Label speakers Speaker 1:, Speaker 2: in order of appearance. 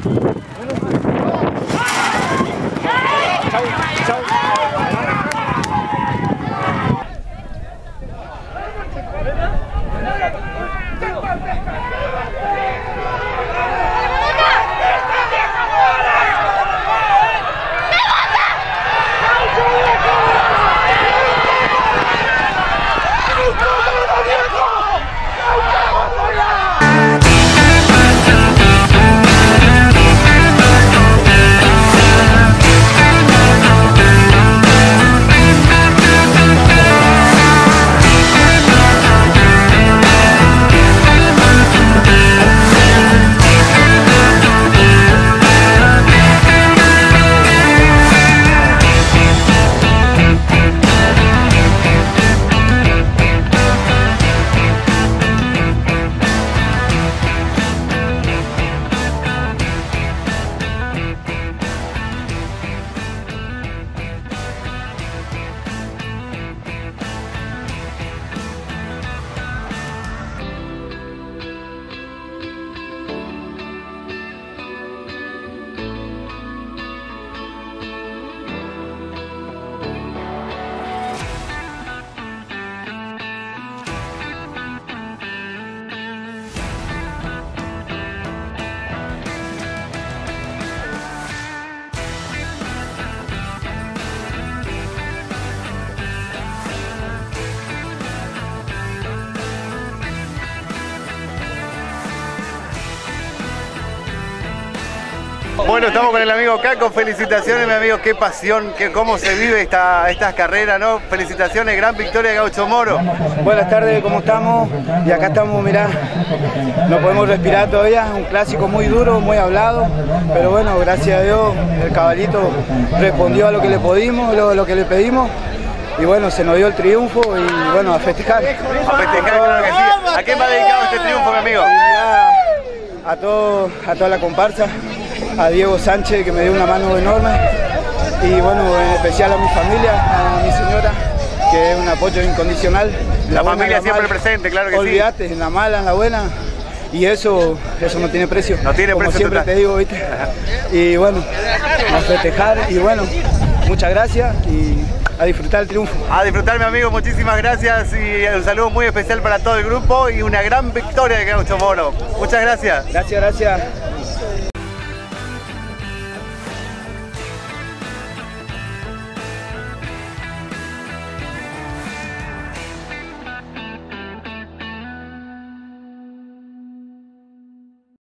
Speaker 1: Bueno, estamos con el amigo Caco. Felicitaciones, mi amigo, qué pasión, cómo se vive estas carreras, ¿no? Felicitaciones, gran victoria de Gaucho Moro.
Speaker 2: Buenas tardes, ¿cómo estamos? Y acá estamos, mirá, no podemos respirar todavía, un clásico muy duro, muy hablado, pero bueno, gracias a Dios, el caballito respondió a lo que le pudimos, lo que le pedimos, y bueno, se nos dio el triunfo y bueno, a festejar.
Speaker 1: A festejar, claro que sí. ¿A quién va dedicado este triunfo, mi amigo?
Speaker 2: A toda la comparsa, a Diego Sánchez, que me dio una mano enorme, y bueno, en especial a mi familia, a mi señora, que es un apoyo incondicional.
Speaker 1: La familia siempre presente, claro que sí.
Speaker 2: Olvídate, en la mala, en la buena, y eso no tiene precio.
Speaker 1: No tiene
Speaker 2: como
Speaker 1: precio
Speaker 2: siempre
Speaker 1: total.
Speaker 2: te digo, ¿viste? Y bueno, a festejar, y bueno, muchas gracias, y a disfrutar el triunfo.
Speaker 1: A disfrutar, mi amigo, muchísimas gracias, y un saludo muy especial para todo el grupo, y una gran victoria de Gaucho Moro. Muchas gracias.
Speaker 2: Gracias.